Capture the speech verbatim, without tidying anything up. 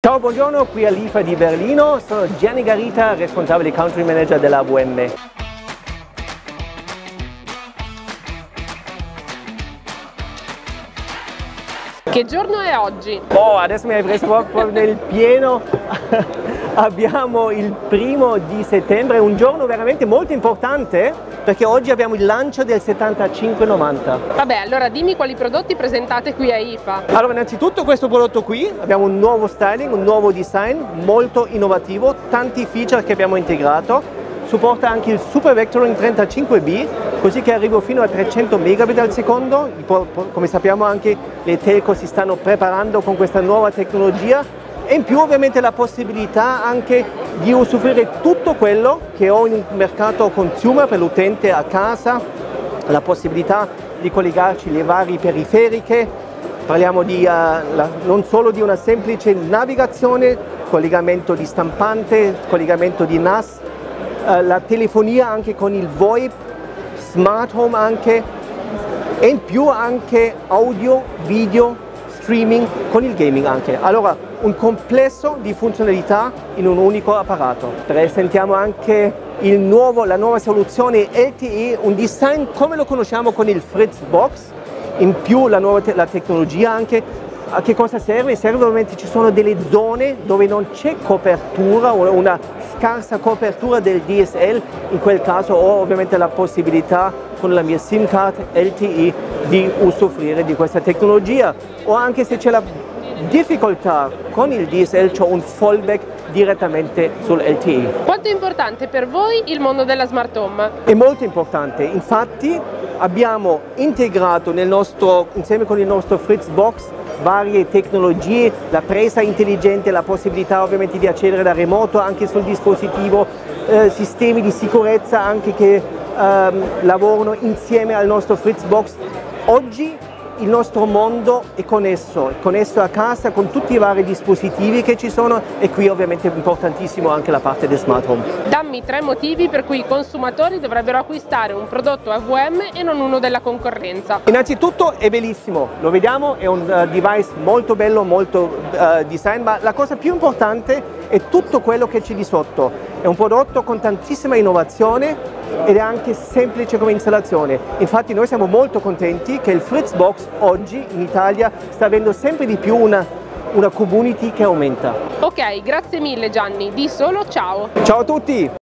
Ciao, buongiorno, qui all'I F A di Berlino, sono Gianni Garita, responsabile country manager della A V M. Che giorno è oggi? Oh, adesso mi hai preso proprio nel pieno. Abbiamo il primo di settembre, un giorno veramente molto importante perché oggi abbiamo il lancio del settantacinque novanta. Vabbè, allora dimmi quali prodotti presentate qui a I F A. Allora, innanzitutto questo prodotto qui, abbiamo un nuovo styling, un nuovo design molto innovativo, tanti feature che abbiamo integrato, supporta anche il Super Vectoring trentacinque B, così che arrivo fino a trecento megabit al secondo. Come sappiamo anche le telco si stanno preparando con questa nuova tecnologia. E in più ovviamente la possibilità anche di usufruire tutto quello che ho in un mercato consumer per l'utente a casa, la possibilità di collegarci le varie periferiche, parliamo di, uh, la, non solo di una semplice navigazione, collegamento di stampante, collegamento di N A S, uh, la telefonia anche con il VoIP, smart home anche, e in più anche audio, video, streaming con il gaming anche. Allora, un complesso di funzionalità in un unico apparato. Presentiamo anche il nuovo, la nuova soluzione L T E, un design come lo conosciamo con il Fritzbox, in più la nuova te la tecnologia anche. A che cosa serve? Serve ovviamente, ci sono delle zone dove non c'è copertura o una scarsa copertura del D S L, in quel caso ho ovviamente la possibilità con la mia SIM card L T E di usufruire di questa tecnologia, o anche se c'è la difficoltà con il D S L c'ho un fallback direttamente sul L T E. Quanto è importante per voi il mondo della smart home? È molto importante, infatti abbiamo integrato nel nostro, insieme con il nostro Fritzbox varie tecnologie, la presa intelligente, la possibilità ovviamente di accedere da remoto anche sul dispositivo, eh, sistemi di sicurezza anche che ehm, lavorano insieme al nostro Fritzbox. Oggi il nostro mondo è connesso, è connesso a casa con tutti i vari dispositivi che ci sono, e qui ovviamente è importantissimo anche la parte del smart home. Dammi tre motivi per cui i consumatori dovrebbero acquistare un prodotto A V M e non uno della concorrenza. Innanzitutto è bellissimo, lo vediamo, è un uh, device molto bello, molto uh, design, ma la cosa più importante è tutto quello che c'è di sotto. È un prodotto con tantissima innovazione ed è anche semplice come installazione. Infatti noi siamo molto contenti che il Fritzbox oggi in Italia sta avendo sempre di più una, una community che aumenta. Ok, grazie mille Gianni, di solo ciao! Ciao a tutti!